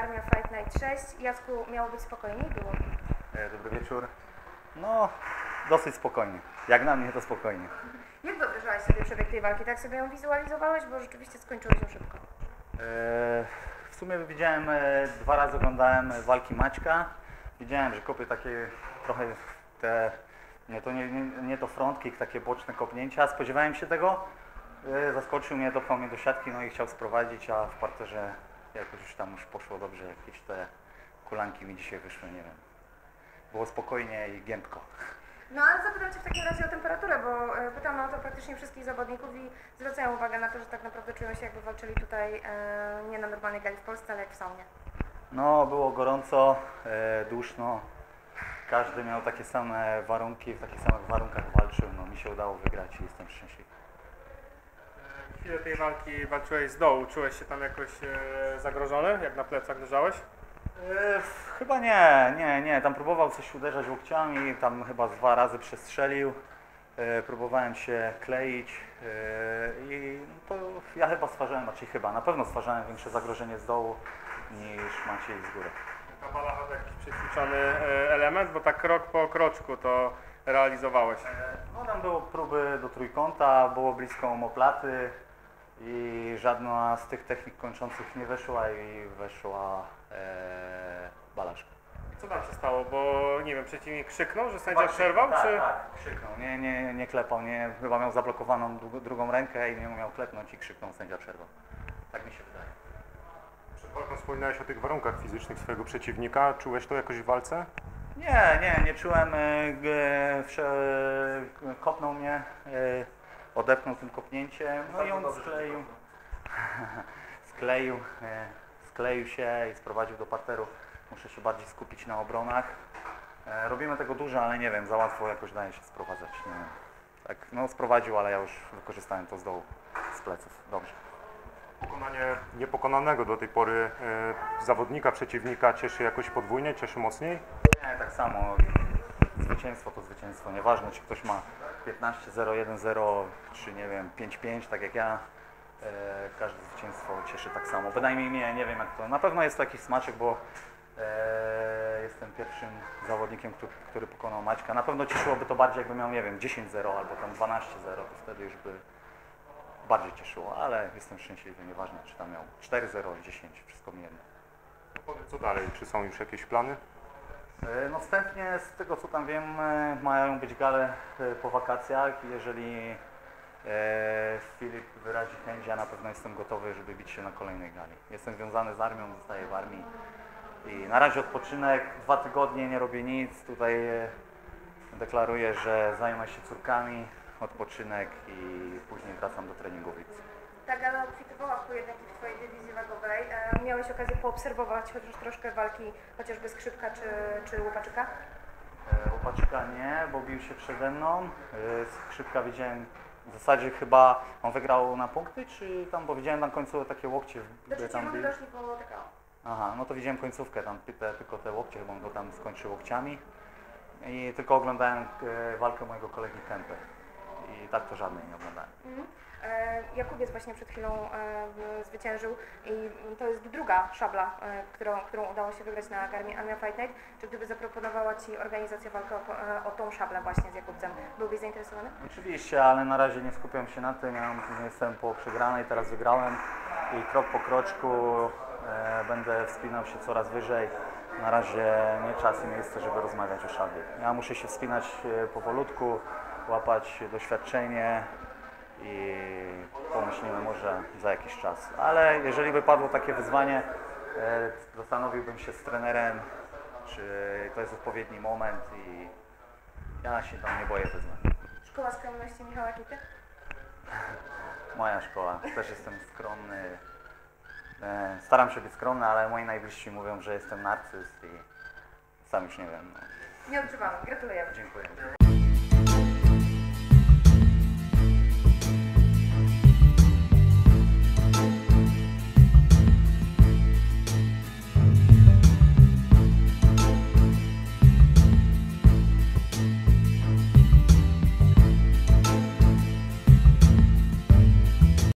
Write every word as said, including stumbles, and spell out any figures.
Armia Fight Night sześć. Jacku, miało być spokojniej? Było. Dobry wieczór. No, dosyć spokojnie. Jak na mnie to spokojnie. Jak wyobrażałeś sobie przebieg tej walki? Tak sobie ją wizualizowałeś, bo rzeczywiście skończyło się szybko. W sumie widziałem, dwa razy oglądałem walki Maćka. Widziałem, że kopie takie trochę te, nie to, nie, nie, nie to front kick, takie boczne kopnięcia. Spodziewałem się tego. Zaskoczył mnie, dopchał mnie do siatki, no i chciał sprowadzić, a w parterze jakoś już tam już poszło dobrze. Jakieś te kulanki mi dzisiaj wyszły, nie wiem. Było spokojnie i giętko. No ale zapytam Cię w takim razie o temperaturę, bo e, pytam o to praktycznie wszystkich zawodników i zwracają uwagę na to, że tak naprawdę czują się, jakby walczyli tutaj e, nie na normalnej gali w Polsce, ale jak w saunie. No, było gorąco, e, duszno. Każdy miał takie same warunki, w takich samych warunkach walczył. No, mi się udało wygrać i jestem szczęśliwy. Chwilę tej walki walczyłeś z dołu. Czułeś się tam jakoś e, zagrożony, jak na plecach leżałeś? E, chyba nie, nie, nie. Tam próbował coś uderzać łokciami, tam chyba dwa razy przestrzelił. E, próbowałem się kleić e, i to ja chyba stwarzałem, znaczy chyba, na pewno stwarzałem większe zagrożenie z dołu niż Maciej z góry. Ta balacha to jakiś przećwiczony e, element, bo tak krok po kroczku to realizowałeś. No tam było próby do trójkąta, było blisko omoplaty i żadna z tych technik kończących nie weszła i weszła e, balaszka. Co tam się stało? Bo nie wiem, przeciwnik krzyknął, że sędzia przerwał, tak, czy? Tak, krzyknął. Nie, nie, nie klepał, nie, chyba miał zablokowaną dru drugą rękę i nie umiał klepnąć i krzyknął, sędzia przerwał. Tak mi się wydaje. Przed walką wspominałeś o tych warunkach fizycznych swojego przeciwnika. Czułeś to jakoś w walce? Nie, nie, nie czułem. E, wsze, e, kopnął mnie, e, odepchnął tym kopnięciem, no i on skleił, skleił, e, skleił się i sprowadził do parteru. Muszę się bardziej skupić na obronach. E, robimy tego dużo, ale nie wiem, za łatwo jakoś daje się sprowadzać. Nie wiem. Tak, no sprowadził, ale ja już wykorzystałem to z dołu, z pleców. Dobrze. Pokonanie niepokonanego do tej pory e, zawodnika, przeciwnika cieszy jakoś podwójnie, cieszy mocniej? Nie, tak samo. Zwycięstwo to zwycięstwo. Nieważne, czy ktoś ma piętnaście zero jeden zero, czy nie wiem, pięć pięć, tak jak ja. E, każde zwycięstwo cieszy tak samo. Bynajmniej mnie, nie wiem jak to. Na pewno jest to jakiś smaczek, bo e, jestem pierwszym zawodnikiem, który, który pokonał Maćka. Na pewno cieszyłoby to bardziej, jakby miał, nie wiem, dziesięć zero albo tam dwanaście zero, to wtedy już by bardziej cieszyło, ale jestem szczęśliwy, nieważne czy tam miał cztery zero, dziesięć, wszystko mi jedno. Powiedz, co dalej? Czy są już jakieś plany? No wstępnie z tego co tam wiem, mają być gale po wakacjach. Jeżeli Filip wyrazi chęć, ja na pewno jestem gotowy, żeby bić się na kolejnej gali. Jestem związany z armią, zostaję w armii i na razie odpoczynek, dwa tygodnie nie robię nic. Tutaj deklaruję, że zajmę się córkami, odpoczynek i później wracam do treningu W I C. Ta gala obfitowała w pojedynki w Twojej dywizji wagowej. E, miałeś okazję poobserwować chociaż troszkę walki, chociażby Skrzypka czy, czy Łopaczyka? E, Łopaczyka nie, bo bił się przede mną. E, Skrzypka widziałem, w zasadzie chyba on wygrał na punkty, czy tam, bo widziałem na końcu takie łokcie. Do trzeciej tam rundy bił. doszli po T K O. Aha, no to widziałem końcówkę, tam te, tylko te łokcie, chyba on go tam skończył łokciami. I tylko oglądałem e, walkę mojego kolegi Kępy. I tak to żadnej nie oglądałem. Mhm. E, Jakubiec właśnie przed chwilą e, zwyciężył i to jest druga szabla, e, którą, którą udało się wygrać na Armia Fight Night. Czy gdyby zaproponowała Ci organizacja walkę o, e, o tą szablę właśnie z Jakubcem, byłbyś zainteresowany? Oczywiście, ale na razie nie skupiam się na tym. Ja jestem po przegranej, teraz wygrałem i krok po kroczku e, będę wspinał się coraz wyżej. Na razie nie czas i miejsce, żeby rozmawiać o szabli. Ja muszę się wspinać e, powolutku, łapać doświadczenie i pomyślimy może za jakiś czas. Ale jeżeli by padło takie wyzwanie, e, zastanowiłbym się z trenerem, czy to jest odpowiedni moment i ja się tam nie boję wyzwań. Szkoła skromności Michała Kity? Moja szkoła, też jestem skromny. E, staram się być skromny, ale moi najbliżsi mówią, że jestem narcyz i sam już nie wiem. No. Nie odczuwamy. Gratulujemy. Dziękuję.